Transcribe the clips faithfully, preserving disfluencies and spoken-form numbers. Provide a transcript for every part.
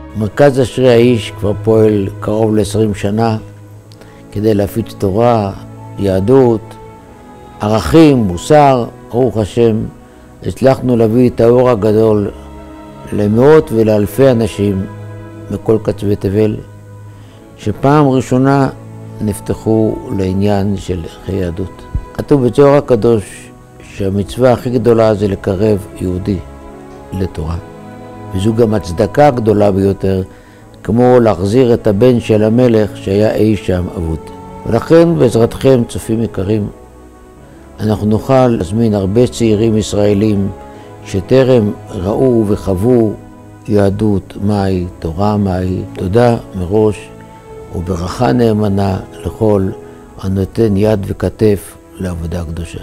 מרכז אשרי האיש כבר פועל קרוב ל-עשרים שנה כדי להפיץ תורה, יהדות, ערכים, מוסר. ברוך השם, הצלחנו להביא את האור הגדול למאות ולאלפי אנשים מכל קצווי תבל, שפעם ראשונה נפתחו לעניין של יהדות. כתוב בזוהר הקדוש שהמצווה הכי גדולה זה לקרב יהודי לתורה. וזו גם הצדקה הגדולה ביותר, כמו להחזיר את הבן של המלך שהיה אי שם אבוד. ולכן בעזרתכם, צופים יקרים, אנחנו נוכל להזמין הרבה צעירים ישראלים שטרם ראו וחוו יהדות מהי, תורה מהי. תודה מראש וברכה נאמנה לכל הנותן יד וכתף לעבודה קדושה.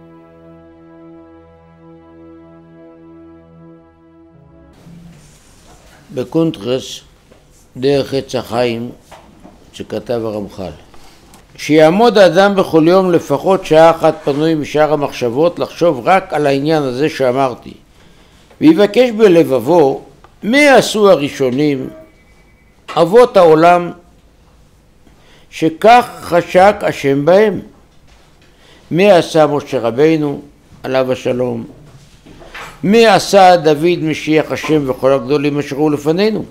בקונטרס דרך עץ החיים שכתב הרמח"ל, שיעמוד האדם בכל יום לפחות שעה אחת פנוי משאר המחשבות לחשוב רק על העניין הזה שאמרתי, ויבקש בלבבו מה עשו הראשונים אבות העולם שכך חשק השם בהם. מה עשה משה רבינו עליו השלום, מה עשה דוד משיח השם וכל הגדולים אשר הוא לפנינו.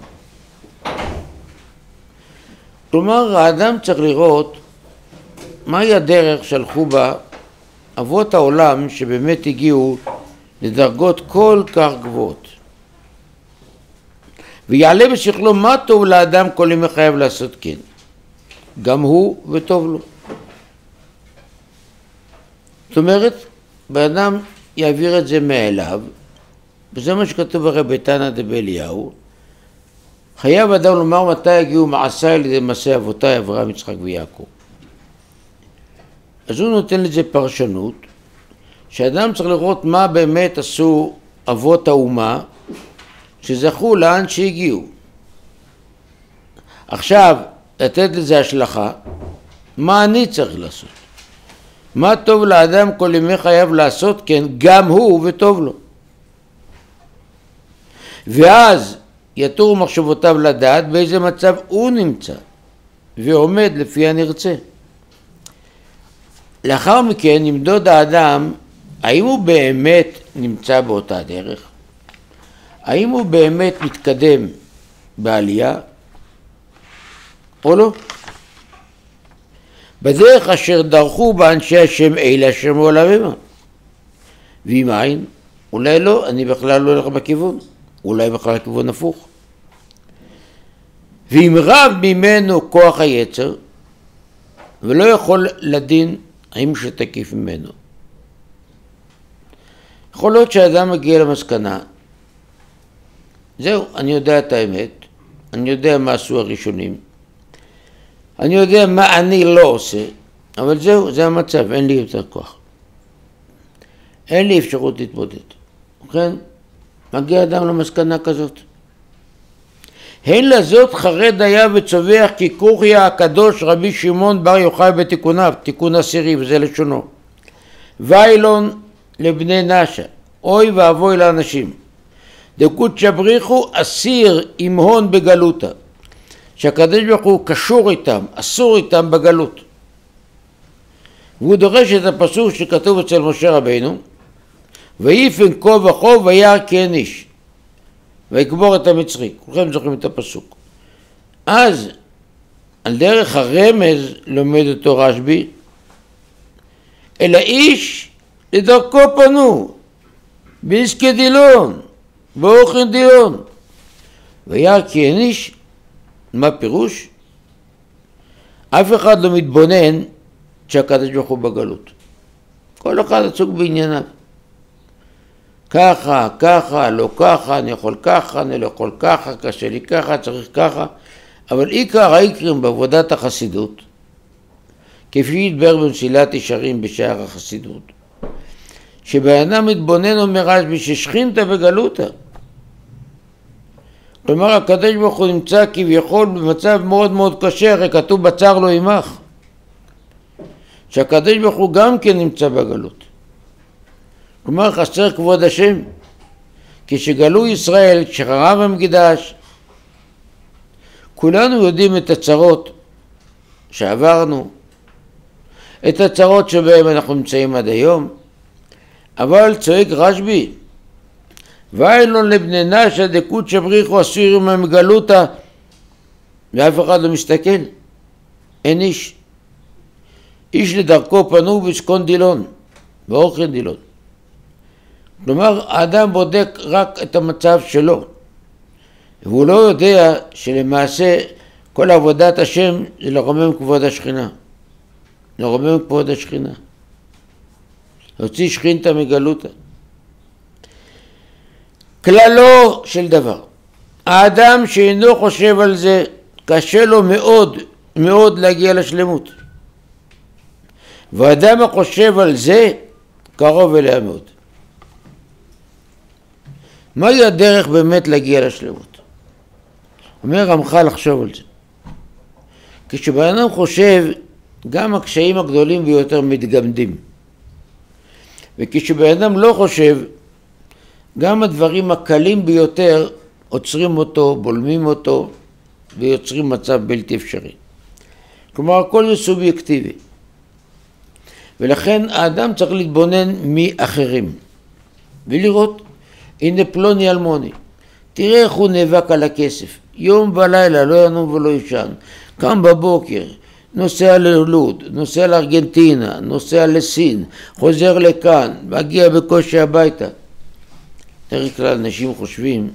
כלומר, האדם צריך לראות מהי הדרך שהלכו בה אבות העולם שבאמת הגיעו לדרגות כל כך גבוהות, ויעלה בשכלו מה טוב לאדם כל ימי חייב לעשות כן, גם הוא וטוב לו. זאת אומרת, באדם יעביר את זה מאליו, וזה מה שכתוב הרי בתנא דבאליהו, חייב אדם לומר מתי הגיעו מעשיי לידי מעשי אבותיי אברהם, יצחק ויעקב. אז הוא נותן לזה פרשנות, שאדם צריך לראות מה באמת עשו אבות האומה שזכו לאן שהגיעו. עכשיו, לתת לזה השלכה, מה אני צריך לעשות? מה טוב לאדם כל ימי חייב לעשות כן, גם הוא וטוב לו. ואז יתורו מחשבותיו לדעת באיזה מצב הוא נמצא ועומד לפי הנרצה. לאחר מכן ימדוד האדם האם הוא באמת נמצא באותה דרך, האם הוא באמת מתקדם בעלייה או לא. בדרך אשר דרכו באנשי השם אלה אשר מעולם המה. ואם אין, אולי לא, אני בכלל לא הולך בכיוון, אולי בכלל בכיוון הפוך. ואם רב ממנו כוח היצר ולא יכול לדין האם שתקיף ממנו. יכול להיות שהאדם מגיע למסקנה, זהו, אני יודע את האמת, אני יודע מה עשו הראשונים, אני יודע מה אני לא עושה, אבל זהו, זה המצב, אין לי יותר כוח. אין לי אפשרות להתמודד. וכן, מגיע אדם למסקנה כזאת. הן לזאת חרד היה וצובח כי כורכיה הקדוש רבי שמעון בר יוחאי בתיקוניו, תיקון עשירי וזה לשונו. ואילון לבני נשה, אוי ואבוי לאנשים. דקודשא בריחו אסיר עם הון בגלותה. שהקדוש ברוך הוא קשור איתם, אסור איתם בגלות. והוא דורש את הפסוק שכתוב אצל משה רבינו, ויפן כה וכה וירא כן איש, ויקבור את המצרי. כולכם זוכרים את הפסוק. אז על דרך הרמז לומד אותו רשב"י, אלא איש לדרכו פנו, בעסקי דילון, באוכן דיון. וירא כן איש, מה פירוש? אף אחד לא מתבונן שהקדוש ברוך הוא בגלות. כל אחד עסוק בענייניו. ככה, ככה, לא ככה, אני יכול ככה, אני לא יכול ככה, קשה לי ככה, צריך ככה. אבל עיקר העיקרים בעבודת החסידות, כפי ידבר במסילת ישרים בשער החסידות, שבאדם מתבונן אומר רשב"י ששכינתא בגלותא. כלומר, הקדוש ברוך הוא נמצא כביכול במצב מאוד מאוד קשה, הרי כתוב בצר לו עמך. שהקדוש ברוך הוא גם כן נמצא בגלות. כלומר, חסר כבוד השם. כשגלו ישראל, כשחרב המקדש, כולנו יודעים את הצרות שעברנו, את הצרות שבהם אנחנו נמצאים עד היום, אבל צועק רשב"י, ואילון לבני נשה דקות שבריחו אסירים ממגלותה, ואף אחד לא מסתכל, אין איש. איש לדרכו פנו בסקון דילון, באוכל דילון. כלומר, האדם בודק רק את המצב שלו, והוא לא יודע שלמעשה כל עבודת השם זה לרומם כבוד השכינה. לרומם כבוד השכינה. להוציא שכינתה מגלותה. כללו של דבר. האדם שאינו חושב על זה, קשה לו מאוד מאוד להגיע לשלמות. והאדם החושב על זה, קרוב אליה מאוד. מהי הדרך באמת להגיע לשלמות? אומר רמח"ל לחשוב על זה. כשבן אדם חושב, גם הקשיים הגדולים ביותר מתגמדים. וכשבן אדם לא חושב, גם הדברים הקלים ביותר עוצרים אותו, בולמים אותו, ויוצרים מצב בלתי אפשרי. כלומר, הכל זה סובייקטיבי. ולכן האדם צריך להתבונן מאחרים. ולראות, הנה פלוני אלמוני. תראה איך הוא נאבק על הכסף. יום ולילה, לא ינום ולא ישן. קם בבוקר, נוסע ללוד, נוסע לארגנטינה, נוסע לסין, חוזר לכאן, מגיע בקושי הביתה. בדרך כלל אנשים חושבים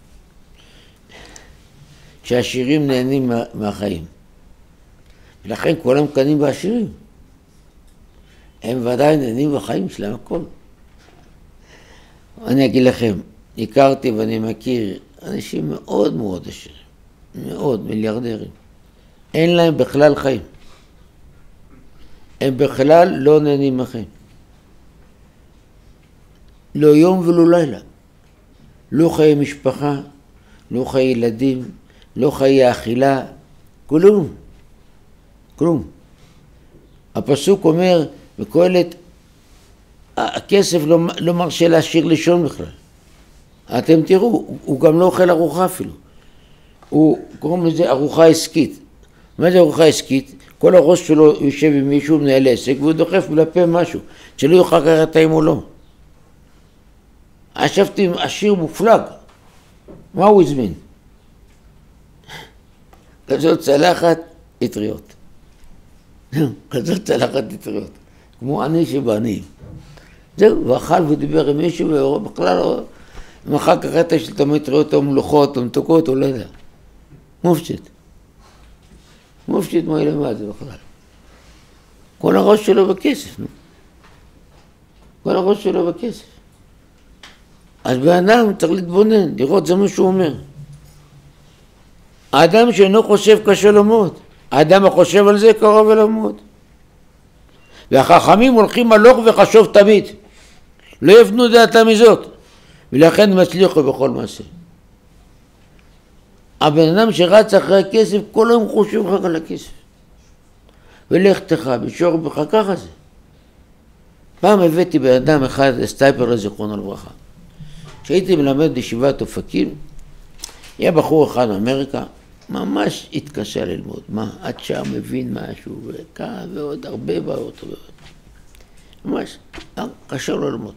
שהעשירים נהנים מה, מהחיים. ולכן כולם קנים בעשירים. הם ודאי נהנים בחיים שלהם הכל. אני אגיד לכם, הכרתי ואני מכיר אנשים מאוד מאוד עשירים, מאוד מיליארדרים. אין להם בכלל חיים. הם בכלל לא נהנים מהחיים. לא יום ולא לילה. לא חיי משפחה, לא חיי ילדים, לא חיי אכילה, כלום. כלום. הפסוק אומר בקהלת, הכסף לא, לא מרשה להשאיר לישון בכלל. אתם תראו, הוא, הוא גם לא אוכל ארוחה אפילו. הוא קוראים לזה ארוחה עסקית. מה זה ארוחה עסקית? כל הראש שלו יושב עם מישהו מנהל עסק והוא דוחף בלפה משהו, שלא יוכל ככה טעים או לא. ישבתי עם עשיר מופלג. מה הוא הזמין? כזאת צלחת אטריות. כזאת צלחת אטריות. כמו עני שבעניים. זהו, ואכל ודיבר עם מישהו ובכלל לא... אם אחר כך ראית של המטריות או מלוכות או מתוקות או לא יודע. מופשט. מופשט מה ילמה זה בכלל. כל הראש שלו בכסף, נו. כל הראש שלו בכסף. אז באדם צריך להתבונן, לראות זה מה שהוא אומר. האדם שאינו חושב קשה לו מאוד. האדם החושב על זה קרוב אליו מאוד. והחכמים הולכים הלוך וחשוב תמיד. לא יבנו דעתם מזאת. ולכן מצליחו בכל מעשה. הבן אדם שרץ אחרי הכסף, כל היום חושב רק על הכסף. ולך תך, בשור בך, ככה זה. פעם הבאתי בן אדם אחד, סטייפר לזיכרונו לברכה. כשהייתי מלמד בישיבת אופקים, היה בחור אחד מאמריקה, ממש התקשה ללמוד. מה? עד שם מבין משהו, וכאן ועוד הרבה בעיות. ממש, קשה לו ללמוד.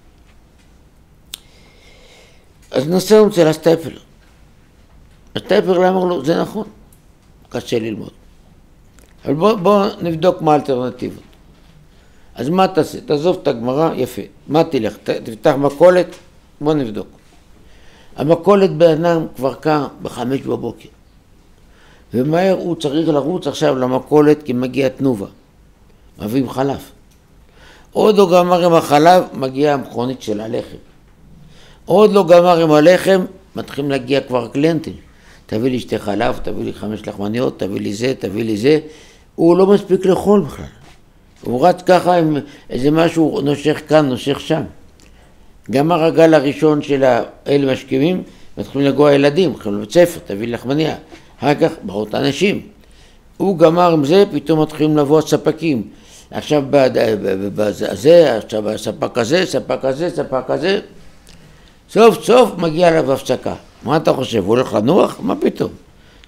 אז נסענו אצל הסטייפלר. הסטייפלר אמר לו, זה נכון, קשה ללמוד. אבל בוא, בוא נבדוק מה האלטרנטיבות. אז מה תעשה? תעזוב את הגמרא, יפה. מה תלך? תפתח מכולת, בוא נבדוק. המכולת באדם כבר קם בחמש בבוקר. ומהר הוא צריך לרוץ עכשיו למכולת כי מגיע תנובה. מביאים חלב. עוד לא גמר עם החלב, מגיעה המכונית של הלחם. עוד לא גמר עם הלחם, מתחילים להגיע כבר קליינטים. תביא לי שתי חלב, תביא לי חמש לחמניות, תביא לי זה, תביא לי זה. הוא לא מספיק לאכול בכלל. הוא רץ ככה עם איזה משהו, נושך כאן, נושך שם. גמר הגל הראשון של האלה משכימים, מתחילים לגוע ילדים, מתחילים לבית ספר, תביא לי לחמניה. אחר כך באות אנשים. הוא גמר עם זה, פתאום מתחילים לבוא הספקים. עכשיו בזה, עכשיו הספק הזה, ספק הזה, ספק הזה. סוף סוף מגיע אליו הפסקה. מה אתה חושב? הוא הולך לנוח? מה פתאום?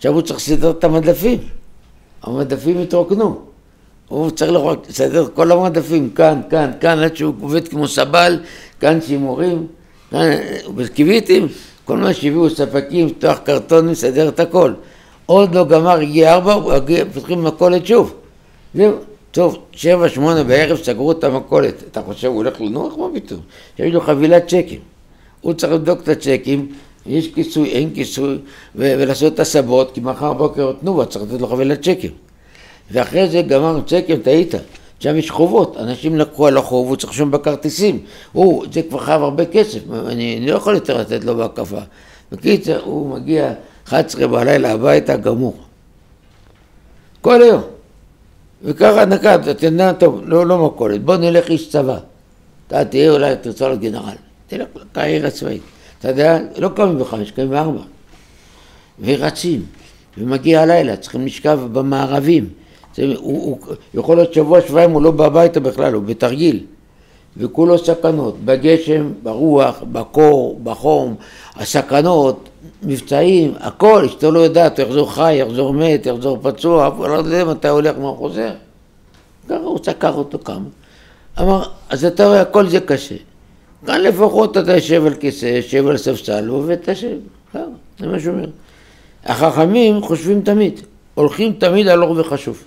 עכשיו הוא צריך לסדר את המדפים. המדפים התרוקנו. הוא צריך לסדר כל המדפים, כאן, כאן, כאן, עד שהוא עובד כמו סבל, כאן שימורים, כאן, בקיביטים, כל מה שהביאו ספקים, פתוח קרטונים, לסדר את הכל. עוד לא גמר, הגיע ארבע, פותחים מכולת שוב. זהו, טוב, שבע, שמונה בערב סגרו את המכולת. אתה חושב, הוא הולך לנוח? מה פתאום? יש לו חבילת צ'קים. הוא צריך לבדוק את הצ'קים, יש כיסוי, אין כיסוי, ו- ולעשות את הסבות, כי מחר בוקר תנובה, צריך לתת לו חבילת צ'קים. ואחרי זה גמרנו צ'קים, טעית. שם יש חובות, אנשים לקחו על החוב, הוא צריך לשום בכרטיסים. הוא, זה כבר חייב הרבה כסף, אני, אני לא יכול יותר לתת לו בהקפה. בקיצר, הוא מגיע אחת עשרה בלילה הביתה גמור. כל היום. וככה נקד, אתה יודע, טוב, לא, לא מכולת, בוא נלך איש צבא. אתה תהיה אולי תרצה להיות גנרל. תלך לקריירה צבאית. אתה יודע, לא קמים בחמש, קמים בארבע. ורצים, ומגיע הלילה, צריכים לשכב במערבים. זה, הוא, הוא, יכול להיות שבוע שבועיים, הוא לא בביתה בכלל, הוא בתרגיל. וכולו סכנות, בגשם, ברוח, בקור, בחום, הסכנות, מבצעים, הכל, אשתו לא יודעת, הוא יחזור חי, יחזור מת, יחזור פצוע, אבל לא יודע מתי הולך, מה הוא חוזר. ככה הוא סקר אותו כמה. אמר, אז אתה רואה, הכל זה קשה. כאן לפחות אתה יושב על כיסא, יושב על ספסל, ועובד את השב. זה מה שאומר. החכמים חושבים תמיד, הולכים תמיד על אור וחשוב.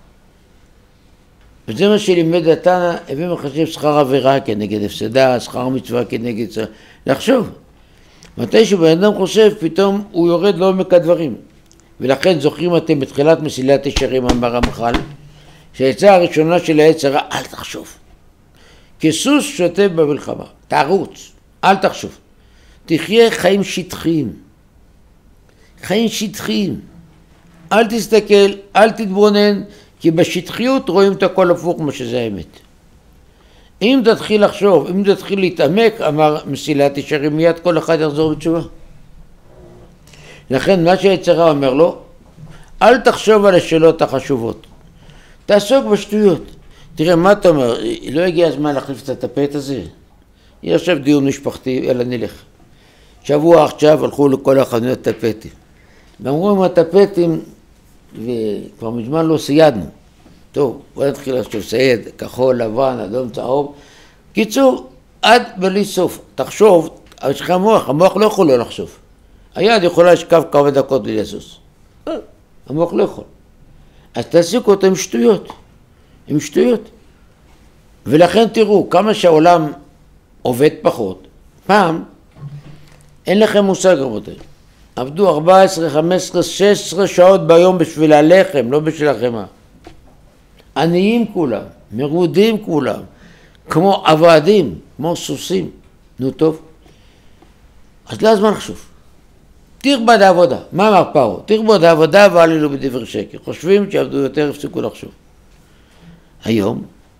וזה מה שלימד התנא, הביא מחשב שכר עבירה כנגד הפסדה, שכר מצווה כנגד צרה. לחשוב. מתי שבן אדם חושב, פתאום הוא יורד לעומק הדברים. ולכן זוכרים אתם בתחילת מסילת ישרים אמר המח"ל, שהעצה הראשונה של העץ הרע, אל תחשוב. כסוס שוטה במלחמה, תרוץ, אל תחשוב. תחיה חיים שטחיים. חיים שטחיים. אל תסתכל, אל תתבונן, כי בשטחיות רואים את הכל הפוך מה שזה האמת. אם תתחיל לחשוב, אם תתחיל להתעמק, אמר מסילת ישרים, מיד כל אחד יחזור בתשובה. לכן מה שהיצרה אומר לו, אל תחשוב על השאלות החשובות. תעסוק בשטויות. תראה, מה אתה אומר? לא הגיע הזמן להחליף את הטפט הזה? יש עכשיו דיון משפחתי, אלא נלך. שבוע עכשיו הלכו לכל החנויות טפטים. ואמרו עם הטפטים, וכבר מזמן לא סיידנו. טוב, בוא נתחיל לחשוב, סייד, כחול, לבן, אדום, צהוב. קיצור, עד בלי סוף. תחשוב, יש לך המוח, המוח לא יכול לא לחשוב. היד יכולה לשכב כמה דקות בלי לסוס. המוח לא יכול. אז תעסיקו אותו עם שטויות. עם שטויות. ולכן תראו, כמה שהעולם עובד פחות, פעם אין לכם מושג רבותיי. עבדו ארבע עשרה, חמש עשרה, שש עשרה שעות ביום בשביל הלחם, לא בשביל החמה. עניים כולם, מרודים כולם, כמו עבדים, כמו סוסים. נו טוב. אז לא הזמן לחשוב. תרבה דעבודה. מה אמר פרעה? תרבה דעבודה ואל ילו בדבר שקר. חושבים שעבדו יותר, הפסיקו לחשוב. היום,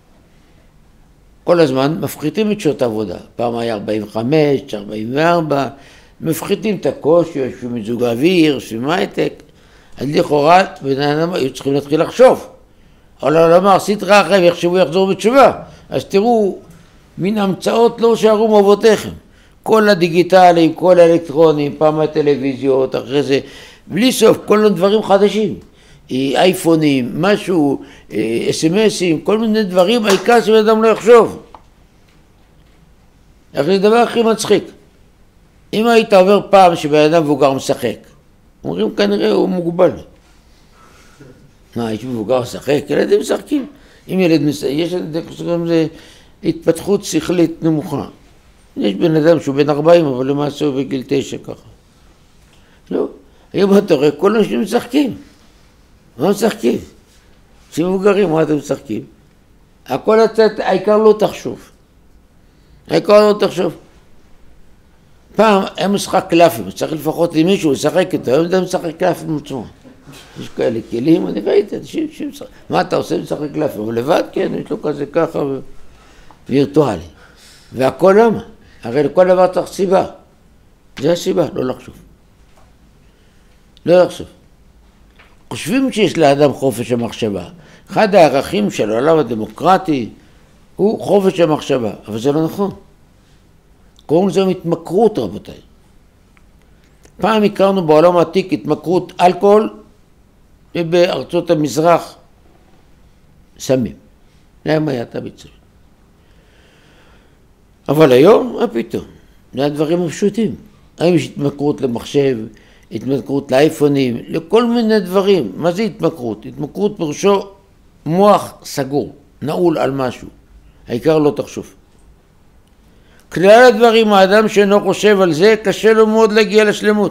כל הזמן מפחיתים את שעות העבודה. פעם היה ארבעים וחמש, ארבעים וארבע, מפחיתים את הקושי, יושבים מזוג האוויר, יושבים הייטק. אז לכאורה, בני אדם היו צריכים להתחיל לחשוב. אבל לא אמר, עשית רע אחרי ויחשבו יחזור בתשובה. אז תראו, מן המצאות לא שערו מאבותיכם. כל הדיגיטליים, כל האלקטרונים, פעם הטלוויזיות, אחרי זה, בלי סוף, כל הדברים חדשים. אייפונים, משהו, אס-אם-אסים, כל מיני דברים, העיקר שבן אדם לא יחשוב. זה דבר הכי מצחיק. אם היית אומר פעם שבן אדם מבוגר משחק, אומרים כנראה הוא מוגבל. מה, יש מבוגר משחק? ילדים משחקים. אם ילד משחק, יש לזה התפתחות שכלית נמוכה. יש בן אדם שהוא בן ארבעים, אבל למעשה הוא בגיל תשע ככה. לא, היום אתה רואה, כל אנשים משחקים. מה משחקים? כשמבוגרים, מה אתם משחקים? הכל הצעת, העיקר לא תחשוב. העיקר לא תחשוב. פעם היה משחק קלפים, צריך לפחות עם מישהו לשחק איתו, היום אתה משחק קלפים עם עצמו. יש כאלה כלים, אני ראיתי, אנשים שמשחק. מה אתה עושה משחק קלפים? אבל לבד, כן, יש לו כזה ככה וירטואלי. והכל למה? הרי לכל דבר צריך סיבה. זה הסיבה, לא לחשוב. לא לחשוב. חושבים שיש לאדם חופש המחשבה. אחד הערכים של העולם הדמוקרטי הוא חופש המחשבה, אבל זה לא נכון. קוראים לזה התמכרות רבותיי. פעם הכרנו בעולם העתיק התמכרות אלכוהול, ובארצות המזרח סמים. להם היה את הביצוע. אבל היום, מה פתאום? זה הדברים הפשוטים. היום יש התמכרות למחשב, התמכרות לאייפונים, לכל מיני דברים. מה זה התמכרות? התמכרות פירושו מוח סגור, נעול על משהו. העיקר לא תחשוב. כלל הדברים, האדם שאינו חושב על זה, קשה לו מאוד להגיע לשלמות.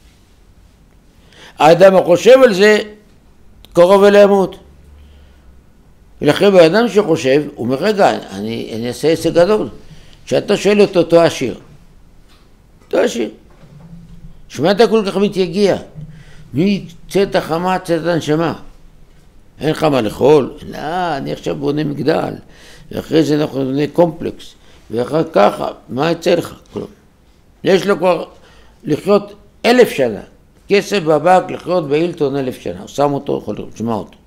האדם החושב על זה, קרוב אל המות. ולכן באדם שחושב, הוא אומר, רגע, אני, אני אעשה עסק גדול. כשאתה שואל אותו, אותו עשיר. אותו עשיר. שמע אתה כל כך מתייגיע. מי צאת החמה, צאת הנשמה. אין לך מה לאכול. לא, אני עכשיו בונה מגדל. ואחרי זה אנחנו בונה קומפלקס. ואחר ככה, מה יצא לך? כלום. יש לו כבר לחיות אלף שנה. כסף בבק לחיות באילטון אלף שנה. הוא שם אותו, יכול לראות, שמע אותו.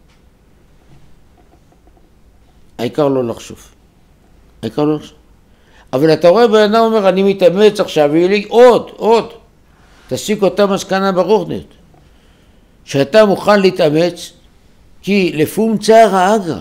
העיקר לא לחשוב. העיקר לא לחשוב. אבל אתה רואה בן אדם אומר, אני מתאמץ עכשיו, ויהיה לי עוד, עוד. תסיק אותה מסקנה ברוכנית. שאתה מוכן להתאמץ, כי לפום צער האגרא.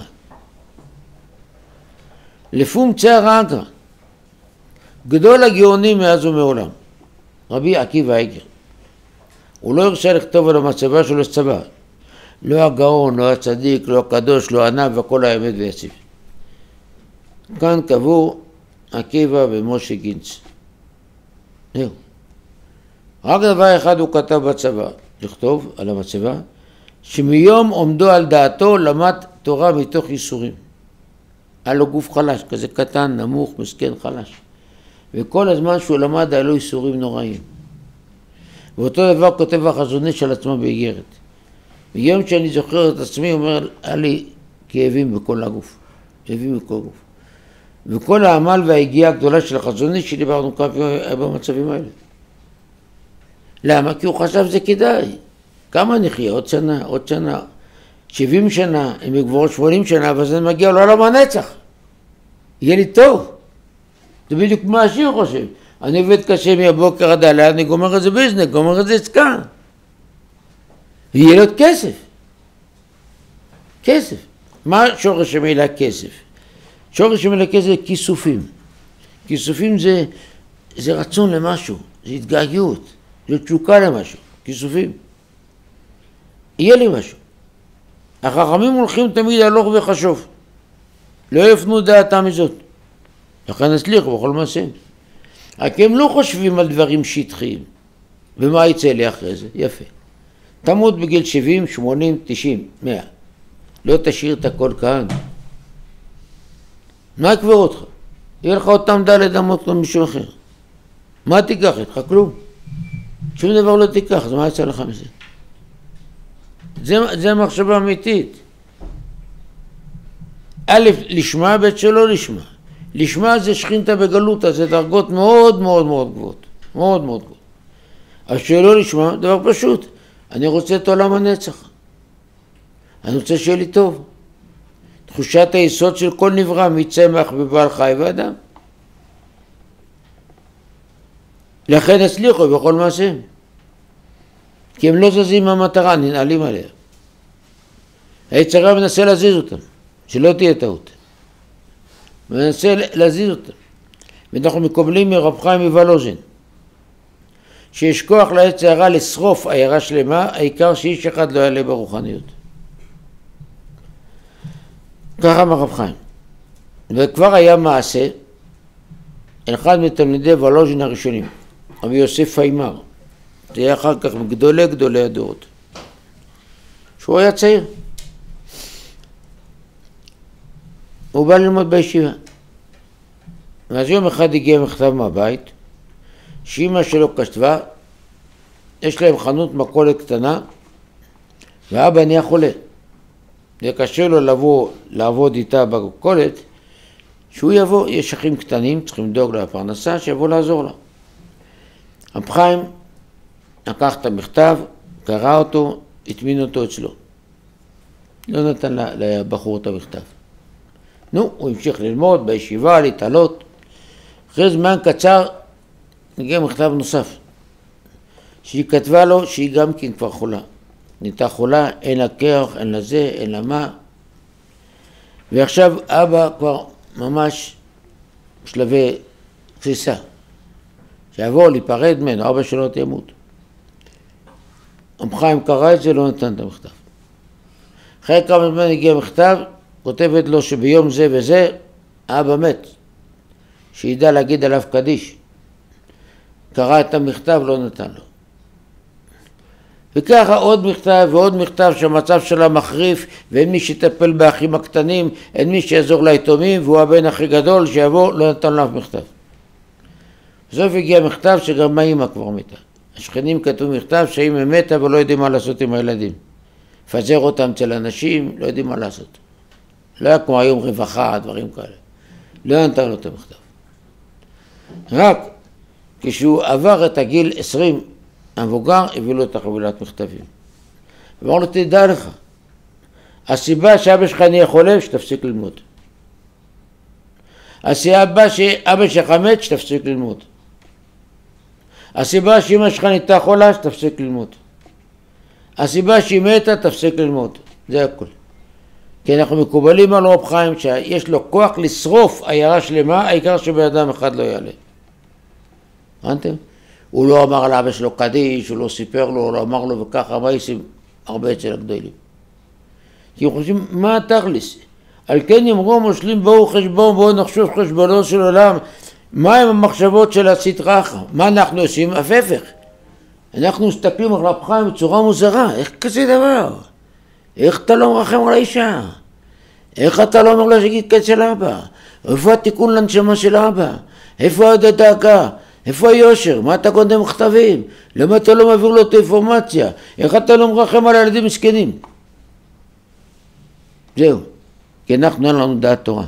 לפום צער האגרא. גדול הגאונים מאז ומעולם. רבי עקיבא איגר. הוא לא הרשה לכתוב על המצבה שלו צבא. לא הגאון, לא הצדיק, לא הקדוש, לא ענב, וכל האמת ויציב. כאן קבעו עקיבא ומשה גינץ. זהו. רק דבר אחד הוא כתב בצבא, לכתוב על המצבה, שמיום עומדו על דעתו למד תורה מתוך ייסורים. היה לו גוף חלש, כזה קטן, נמוך, מסכן, חלש. וכל הזמן שהוא למד היה לו ייסורים נוראים. ואותו דבר כותב החזון איש על עצמו באיגרת. ביום שאני זוכר את עצמי, הוא אומר, היה לי כאבים בכל הגוף. כאבים בכל הגוף. וכל העמל וההגיעה הגדולה של החזון איש שדיברנו כמה במצבים האלה. למה? כי הוא חשב זה כדאי. כמה נחיה? עוד שנה, עוד שנה. שבעים שנה, אם יגבור שמונים שנה, אבל זה מגיע לעולם הנצח. יהיה לי טוב. זה בדיוק מה השיר חושב. אני עובד קשה מהבוקר עד הלילה, אני גומר את זה ביזנס, גומר את זה עסקה. ויהיה לו כסף. כסף. מה שורש המילה כסף? שורש המילה כסף זה כיסופים. כיסופים זה, זה רצון למשהו, זה התגעגעות, זה תשוקה למשהו, כיסופים. יהיה לי משהו. החכמים הולכים תמיד הלוך וחשוב. לא יפנו דעתם מזאת. לכן הצליחו בכל מעשה. רק הם לא חושבים על דברים שטחיים. ומה יצא לי אחרי זה? יפה. תמות בגיל שבעים, שמונים, תשעים, מאה. לא תשאיר את הכל כאן. מה יקבר אותך? יהיה לך אותם דלת אמות כמו מישהו אחר. מה תיקח איתך? כלום. שום דבר לא תיקח, אז מה יצא לך מזה? זה, זה מחשבה אמיתית. א', לשמה, ב' שלא לשמה. לשמה זה שכינתה בגלותה, זה דרגות מאוד מאוד מאוד גבוהות. מאוד מאוד גבוהות. אבל שלא לשמה, דבר פשוט. אני רוצה את עולם הנצח. אני רוצה שיהיה לי טוב. תחושת היסוד של כל נברא, מצמח ובעל חי ואדם. לכן הצליחו בכל מעשה. כי הם לא זזים מהמטרה, ננעלים עליה. היצרה מנסה להזיז אותם, שלא תהיה טעות. מנסה להזיז אותם. ואנחנו מקבלים מרב חיים מוולוז'ין, שיש כוח ליצרה לשרוף עיירה שלמה, העיקר שאיש אחד לא יעלה ברוחניות. ככה מרב חיים. וכבר היה מעשה, אחד מתלמידי וולוז'ין הראשונים, רבי יוסף פיימר, זה היה אחר כך מגדולי גדולי הדורות, שהוא היה צעיר. הוא בא ללמוד בישיבה. ואז יום אחד הגיע מכתב מהבית, שאמא שלו כתבה, יש להם חנות מכולת קטנה, ואבא נהיה חולה. זה קשה לו לבוא, לעבוד איתה במכולת, שהוא יבוא, יש אחים קטנים, צריכים לדאוג לפרנסה, שיבוא לעזור לה. רב חיים לקח את המכתב, קרא אותו, הטמין אותו אצלו. לא נתן לבחור את המכתב. נו, הוא המשיך ללמוד בישיבה, להתעלות. אחרי זמן קצר, נגיע מכתב נוסף, שהיא כתבה לו שהיא גם כן כבר חולה. נהייתה חולה, אין לה כוח, אין לה זה, אין לה מה. ועכשיו אבא כבר ממש בשלבי תסיסה. שיבוא להיפרד ממנו, אבא שלו תמות. רב חיים קרא את זה, לא נתן את המכתב. אחרי כמה זמן הגיע מכתב, כותבת לו שביום זה וזה, אבא מת. שידע להגיד עליו קדיש. קרא את המכתב, לא נתן לו. וככה עוד מכתב ועוד מכתב שהמצב שלה מחריף, ואין מי שיטפל באחים הקטנים, אין מי שיעזור ליתומים, והוא הבן הכי גדול שיבוא, לא נתן לו מכתב. בסוף הגיע מכתב שגם האמא כבר מתה. השכנים כתבו מכתב שהאמא מתה ולא יודעים מה לעשות עם הילדים. פזר אותם אצל אנשים, לא יודעים מה לעשות. לא היה כמו היום רווחה, דברים כאלה. לא נתן לו את המכתב. רק כשהוא עבר את הגיל עשרים, המבוגר הביא לו את החבילת מכתבים. ואמר לו, תדע לך, הסיבה שאבא שלך נהיה חולה, שתפסיק ללמוד. הסיבה שאבא שלך מת, שתפסיק ללמוד. הסיבה שאמא שלך נהייתה חולה, שתפסיק ללמוד. הסיבה שהיא מתה, תפסיק ללמוד. זה הכל. כי אנחנו מקובלים על רב חיים שיש לו כוח לשרוף עיירה שלמה, העיקר שבן אדם אחד לא יעלה. הבנתם? הוא לא אמר על אבא שלו קדיש, הוא לא סיפר לו, הוא לא אמר לו וככה, מה עושים הרבה אצל הגדולים? כי הם חושבים, מה התכלס? על כן יאמרו המושלים, בואו חשבון, בואו נחשוב חשבונו של עולם, מה הם המחשבות של הסטרחה? מה אנחנו עושים? הפפך. אנחנו מסתכלים על רב חיים בצורה מוזרה, איך כזה דבר? איך אתה לא מרחם על האישה? איך אתה לא אומר לה שיגיד קץ של אבא? איפה התיקון לנשמה של אבא? איפה הדאגה? איפה היושר? מה אתה קודם מכתבים? למה אתה לא מעביר לו את האינפורמציה? איך אתה לא מרחם על הילדים מסכנים? זהו, כי אנחנו אין לנו דעת תורה.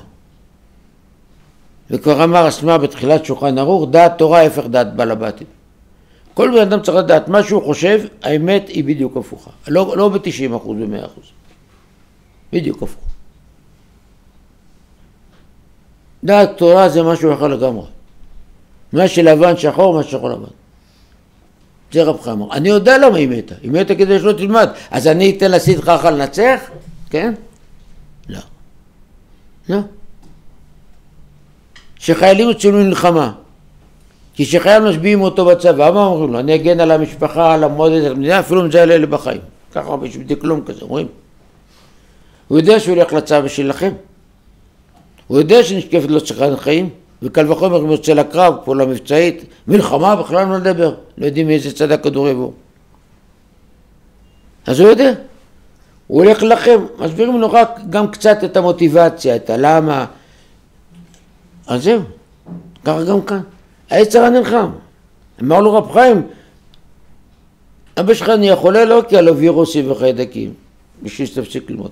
וכבר אמר הסמה בתחילת שולחן ערוך, דעת תורה הפך דעת בעל הבתים. כל בן אדם צריך לדעת מה שהוא חושב, האמת היא בדיוק הפוכה. לא, לא ב-תשעים אחוז ב-מאה אחוז. בדיוק הפוך. דעת תורה זה משהו אחר לגמרי. מה שלבן שחור, מה שחור לבן. זה רב חיים אמר. אני יודע למה היא מתה. היא מתה כדי שלא תלמד. אז אני אתן לסטרחה לנצח? כן? לא. לא. שחיילים יוצאים למלחמה. כי שחייל משביעים אותו בצבא, מה אומרים לו? אני אגן על המשפחה, על המולדת, על המדינה, אפילו אם זה יעלה לי בחיים. ככה בשביל כלום כזה, אומרים. הוא יודע שהוא הולך לצבא בשביל לכם. הוא יודע שנשקפת לו סכנת חיים, וקל וחומר אם יוצא לקרב, פעולה מבצעית, מלחמה בכלל לא לדבר, לא יודעים מאיזה צד הכדור יבוא. אז הוא יודע. הוא הולך לכם, מסבירים לו רק גם קצת את המוטיבציה, את הלמה. אז זהו, ככה גם כאן. היצר הנלחם. אמר לו רב חיים, אבא שלך נהיה חולה לא כי עליו וירוסים וחיידקים, בשביל שתפסיק ללמוד.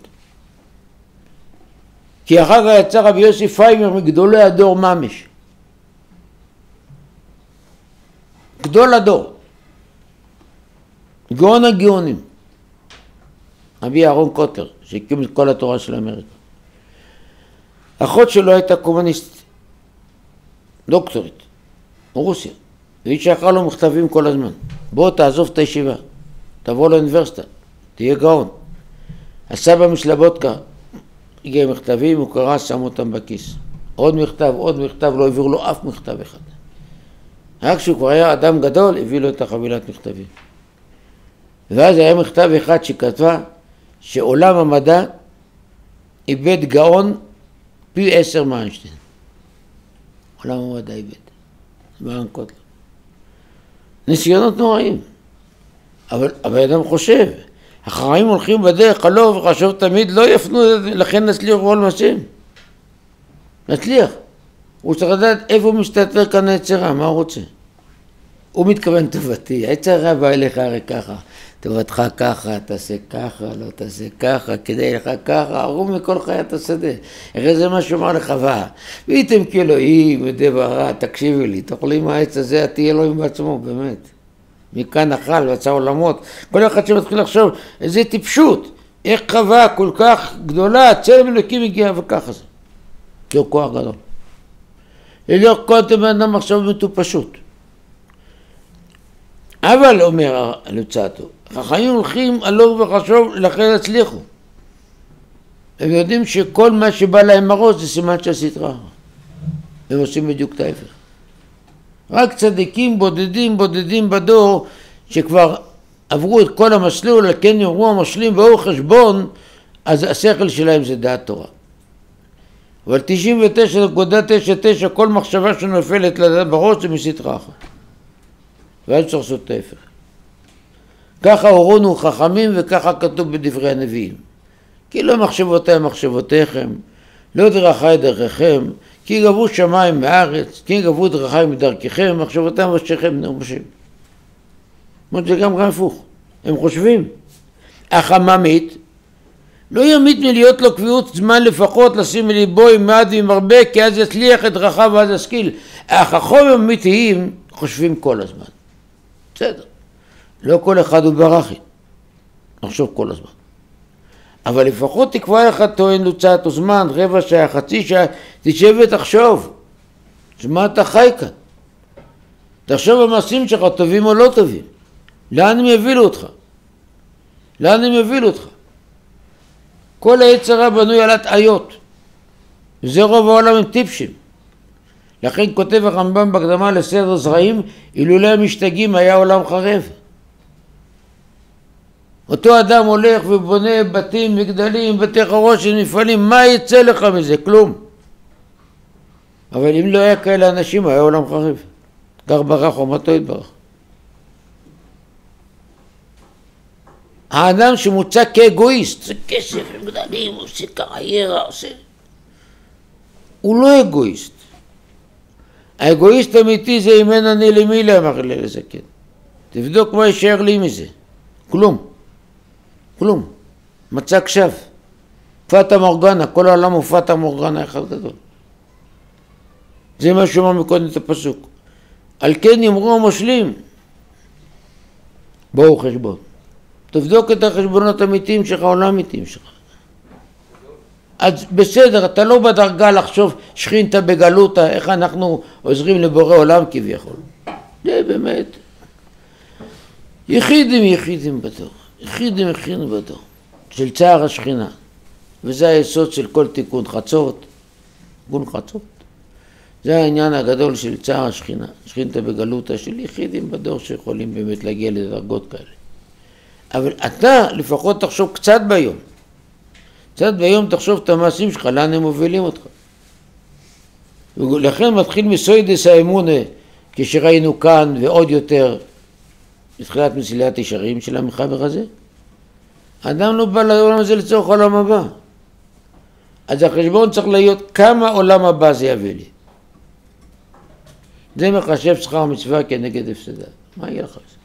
כי אחר כך יצא רבי יוסי פיימר מגדולי הדור ממש. גדול הדור. גאון הגאונים. רבי אהרון קוטלר, שהקים את כל התורה של אמריקה. אחות שלו הייתה קומוניסטית, דוקטורית, רוסיה. והיא שלחה לו מכתבים כל הזמן. בוא תעזוב את הישיבה, תבוא לאוניברסיטה, תהיה גאון. הסבא משלבודקה, הגיע מכתבים, הוא קרא, שם אותם בכיס. עוד מכתב, עוד מכתב, לא העביר לו אף מכתב אחד. רק כשהוא כבר היה אדם גדול, הביא לו את החבילת מכתבים. ואז היה מכתב אחד שכתבה שעולם המדע איבד גאון פי עשר מאיינשטיין. עולם המדע איבד. בארון קוטלר. ניסיונות נוראים. אבל האדם חושב, החכמים הולכים בדרך הלא וחשוב תמיד לא יפנו, לכן נצליח כל מעשים. נצליח. הוא צריך לדעת איפה מסתתר כאן היצרה, מה הוא רוצה. הוא מתכוון טובתי, היצרה בא אליך הרי ככה, טובתך ככה, תעשה ככה, לא תעשה ככה, כדאי לך ככה, ערום מכל חיית השדה. הרי זה מה שאומר לחווה. והייתם כאלוהים, ודברא, תקשיבו לי, תאכלי מהעץ הזה, תהיה אלוהים בעצמו, באמת. מכאן אכל ועצה עולמות. כל אחד שמתחיל לחשוב, איזה טיפשות, איך חווה כל כך גדולה, צלם אלוקים הגיע וככה זה. זה כוח גדול. לא כל אדם עכשיו מטופשות. אבל אומר לוצאטו, חכמים הולכים הלוך וחשוב לכן הצליחו. הם יודעים שכל מה שבא להם מראש זה סימן שעשית רע. הם עושים בדיוק את ההפך. רק צדיקים בודדים בודדים בדור שכבר עברו את כל המסלול, לכן יאמרו המשלים והוא חשבון, אז השכל שלהם זה דעת תורה. אבל תשעים ותשע נקודה תשע תשע כל מחשבה שנופלת לדעת בראש זה מסתרה אחת. ואז צריך לעשות את ההפך. ככה הורונו חכמים וככה כתוב בדברי הנביאים. כי לא מחשבותיי מחשבותיכם, לא דרכי דרכיכם, כי גבו שמיים מארץ, כי גבו דרכי מדרככם, מחשבותיי משכם נרמשים. זאת זה גם גם הפוך. הם חושבים. אך הממית לא ימית מלהיות לו קביעות זמן לפחות לשים מליבו עם מעט ועם הרבה, כי אז יצליח את דרכיו ואז ישכיל. אך החום האמיתיים חושבים כל הזמן. בסדר. לא כל אחד הוא ברכי. נחשוב כל הזמן. אבל לפחות תקבע לך טוען לוצאטו זמן, רבע שעה, חצי שעה, תשב ותחשוב. מה אתה חי כאן? תחשוב במעשים שלך, טובים או לא טובים. לאן הם יבילו אותך? לאן הם יבילו אותך? כל היצרה בנוי על הטעיות. וזה רוב העולם הם טיפשים. לכן כותב הרמב"ם בהקדמה לסדר זרעים, אילולא המשתגעים היה עולם חרב. אותו אדם הולך ובונה בתים, מגדלים, בתי חרושת, מפעלים, מה יצא לך מזה? כלום. אבל אם לא היה כאלה אנשים, היה עולם חרב. כך ברח ומתו יתברך. האדם שמוצא כאגואיסט, זה כסף, מגדלים, עושה קריירה, עושה... הוא לא אגואיסט. האגואיסט האמיתי זה אם אין אני למי לאמר לי לזקן. תבדוק מה יישאר לי מזה. כלום. כלום. מצג שווא. פאטה מורגנה, כל העולם הוא פאטה מורגנה אחד גדול. זה מה שאומר מקודם את הפסוק. על כן יאמרו המשלים. בואו חשבון. תבדוק את החשבונות האמיתיים שלך או לא אמיתיים שלך. אז בסדר, אתה לא בדרגה לחשוב שכינתה בגלותה, איך אנחנו עוזרים לבורא עולם כביכול. זה באמת. יחידים יחידים בדור. יחידים יחידים בדור. של צער השכינה. וזה היסוד של כל תיקון חצות. תיקון חצות. זה העניין הגדול של צער השכינה. שכינתה בגלותה של יחידים בדור שיכולים באמת להגיע לדרגות כאלה. אבל אתה לפחות תחשוב קצת ביום. קצת ביום תחשוב את המעשים שלך, לאן הם מובילים אותך. ולכן מתחיל מסוידס האמונה, כשראינו כאן ועוד יותר, בתחילת מסילת ישרים של המחבר הזה. האדם לא בא לעולם הזה לצורך עולם הבא. אז החשבון צריך להיות כמה עולם הבא זה יביא לי. זה מחשב שכר מצווה כנגד הפסדה. מה יהיה לך?